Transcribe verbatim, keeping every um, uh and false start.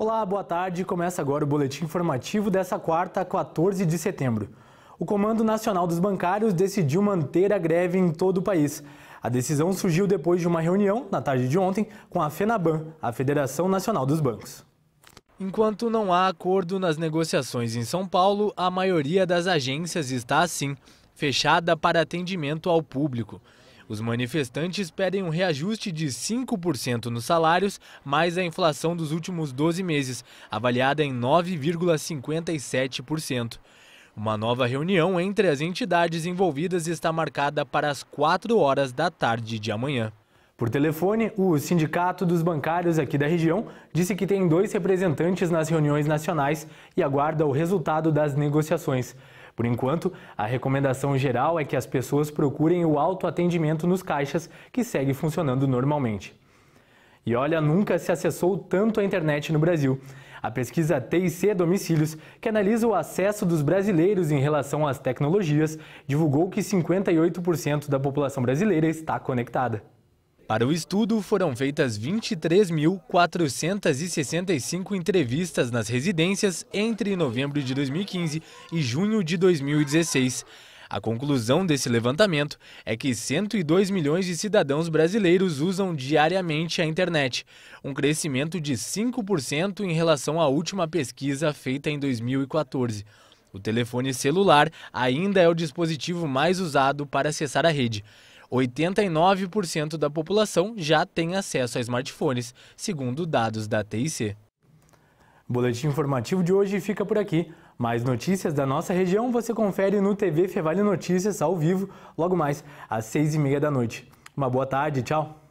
Olá, boa tarde. Começa agora o boletim informativo dessa quarta, quatorze de setembro. O Comando Nacional dos Bancários decidiu manter a greve em todo o país. A decisão surgiu depois de uma reunião, na tarde de ontem, com a FENABAN, a Federação Nacional dos Bancos. Enquanto não há acordo nas negociações em São Paulo, a maioria das agências está assim, fechada para atendimento ao público. Os manifestantes pedem um reajuste de cinco por cento nos salários, mais a inflação dos últimos doze meses, avaliada em nove vírgula cinquenta e sete por cento. Uma nova reunião entre as entidades envolvidas está marcada para as quatro horas da tarde de amanhã. Por telefone, o Sindicato dos Bancários aqui da região disse que tem dois representantes nas reuniões nacionais e aguarda o resultado das negociações. Por enquanto, a recomendação geral é que as pessoas procurem o autoatendimento nos caixas, que segue funcionando normalmente. E olha, nunca se acessou tanto a internet no Brasil. A pesquisa T I C Domicílios, que analisa o acesso dos brasileiros em relação às tecnologias, divulgou que cinquenta e oito por cento da população brasileira está conectada. Para o estudo, foram feitas vinte e três mil quatrocentas e sessenta e cinco entrevistas nas residências entre novembro de dois mil e quinze e junho de dois mil e dezesseis. A conclusão desse levantamento é que cento e dois milhões de cidadãos brasileiros usam diariamente a internet, um crescimento de cinco por cento em relação à última pesquisa feita em dois mil e quatorze. O telefone celular ainda é o dispositivo mais usado para acessar a rede. oitenta e nove por cento da população já tem acesso a smartphones, segundo dados da T I C. O boletim informativo de hoje fica por aqui. Mais notícias da nossa região você confere no T V Fevale Notícias ao vivo, logo mais às seis e meia da noite. Uma boa tarde, tchau!